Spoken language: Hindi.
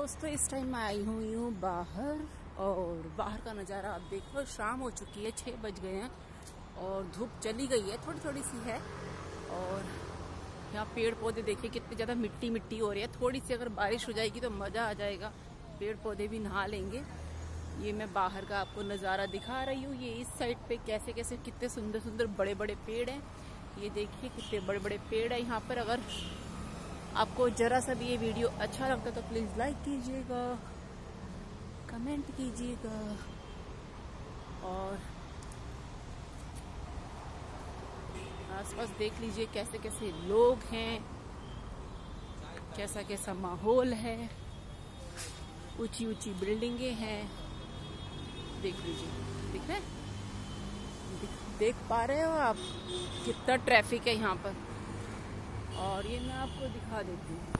दोस्तों इस टाइम मैं आई हुई हूँ बाहर, और बाहर का नज़ारा आप देखो। शाम हो चुकी है, 6 बज गए हैं और धूप चली गई है, थोड़ी थोड़ी सी है। और यहाँ पेड़ पौधे देखिए कितनी ज़्यादा मिट्टी मिट्टी हो रही है। थोड़ी सी अगर बारिश हो जाएगी तो मज़ा आ जाएगा, पेड़ पौधे भी नहा लेंगे। ये मैं बाहर का आपको नज़ारा दिखा रही हूँ। ये इस साइड पे कैसे कैसे कितने सुंदर सुंदर बड़े बड़े पेड़ हैं। ये देखिए कितने बड़े बड़े पेड़ हैं यहाँ पर। अगर आपको जरा सा भी ये वीडियो अच्छा लगता तो प्लीज़ लाइक कीजिएगा, कमेंट कीजिएगा। और आसपास देख लीजिए कैसे कैसे लोग हैं, कैसा कैसा माहौल है। ऊंची ऊंची बिल्डिंगें हैं, देख लीजिए। दिख रहे हैं? देख पा रहे हो आप कितना ट्रैफिक है यहाँ पर। और ये मैं आपको दिखा देती हूँ।